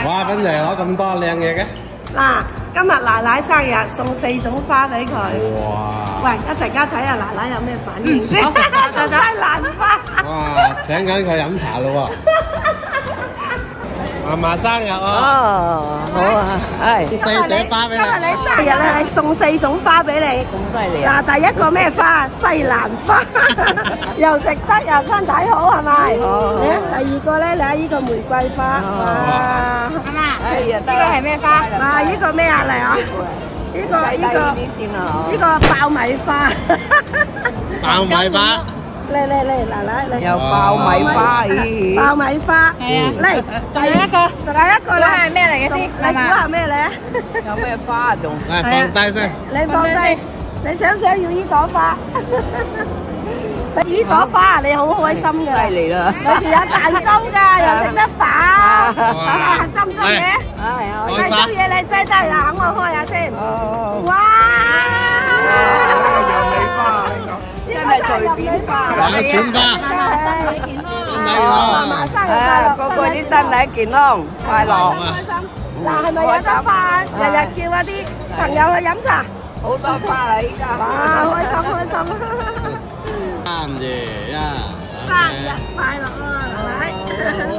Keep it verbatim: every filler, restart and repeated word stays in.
哇！斌爺攞咁多靚嘢嘅。 嗱，今日奶奶生日，送四種花俾佢。 哇！ 喂，一陣間睇下奶奶有咩反應先。送西蘭花。 哇！請緊佢飲茶咯喎。嫲嫲生日啊！ 哦，好啊，係四朵花俾你。 今日你生日咧，係送四種花俾你。 咁犀利啊！ 嗱，第一個咩花？西蘭花，又食得又身體好，係咪？ 哦。 第二個咧，你睇呢個玫瑰花。哇！ 媽媽， 哎呀， 呢個係咩花？ 啊，呢個咩啊嚟啊？呢個呢個呢個爆米花。 爆米花。 嚟嚟嚟，奶奶嚟。 有爆米花，咦？ 爆米花。 係啊。 嚟， 仲有一個， 仲有一個咧。 係咩嚟嘅先？ 你估下咩咧？ 有咩花仲？ 嚟放低先。 你放低，你想唔想要呢朵花？呢朵花你好開心㗎， 犀利啦！ 裏邊有蛋糕㗎，又食得飽，針唔針嘢？ 係啊， 係針嘢你擠低啦，等我開下先。哇！ 有尾花，真係隨便花。 有錢花。 身體健康。 身體健康。 媽媽生日快樂， 個個啲身體健康，快樂。 開心。嗱，係咪有得花？日日叫嗰啲朋友去飲茶。 好多花啦，依家。 哇！開心開心。 生日呀！ 生日快樂啊，奶奶！